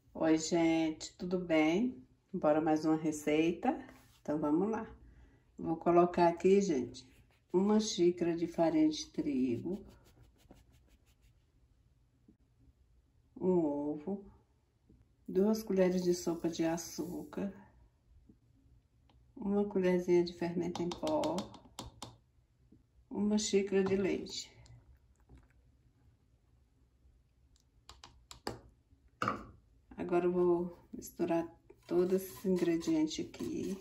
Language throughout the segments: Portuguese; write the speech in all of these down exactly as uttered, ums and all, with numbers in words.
Oi, gente, tudo bem? Bora mais uma receita? Então, vamos lá. Vou colocar aqui, gente, uma xícara de farinha de trigo, um ovo, duas colheres de sopa de açúcar, uma colherzinha de fermento em pó, uma xícara de leite. Agora eu vou misturar todos esses ingredientes aqui.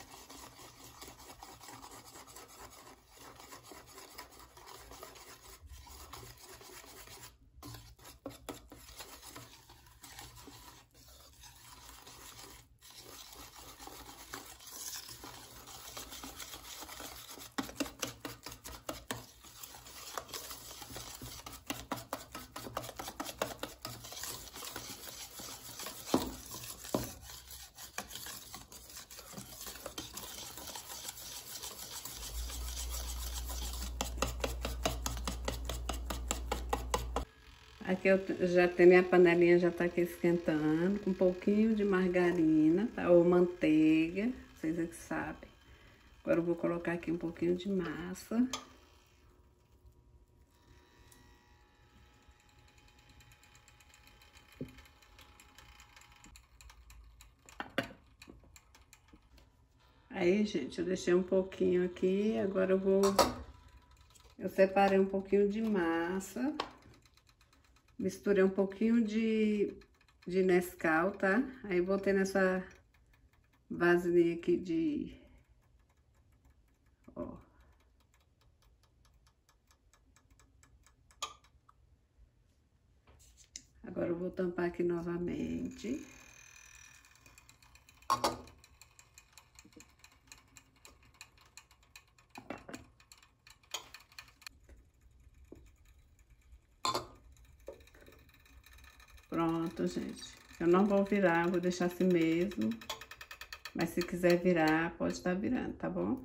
Aqui eu já tenho minha panelinha, já tá aqui esquentando, com um pouquinho de margarina, tá? Ou manteiga, vocês é que sabem. Agora eu vou colocar aqui um pouquinho de massa. Aí, gente, eu deixei um pouquinho aqui, agora eu vou... Eu separei um pouquinho de massa. Misturei um pouquinho de, de Nescau, tá? Aí botei nessa vasilhinha aqui de... Ó. Agora eu vou tampar aqui novamente. Pronto, gente. Eu não vou virar, vou deixar assim mesmo. Mas se quiser virar, pode estar virando, tá bom?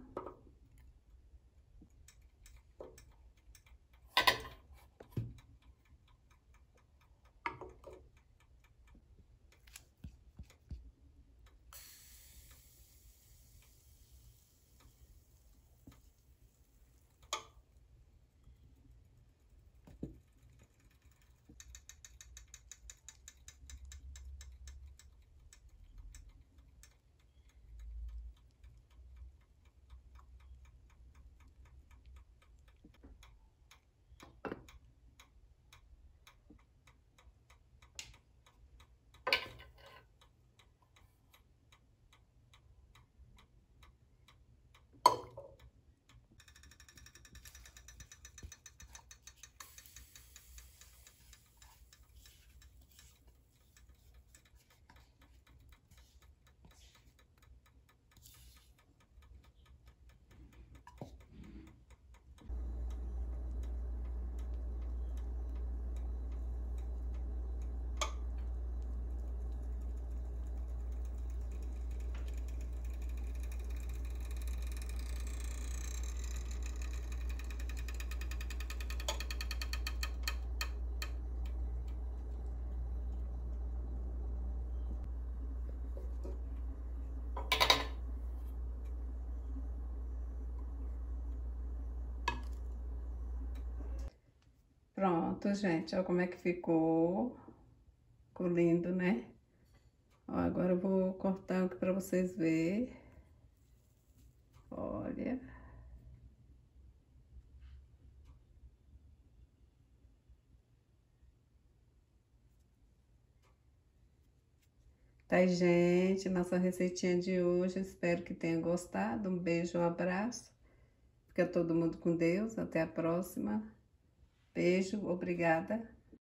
Pronto, gente, olha como é que ficou. Ficou lindo, né? Ó, agora eu vou cortar aqui pra vocês verem. Olha. Tá aí, gente, nossa receitinha de hoje. Espero que tenham gostado. Um beijo, um abraço. Fica todo mundo com Deus. Até a próxima. Beijo, obrigada.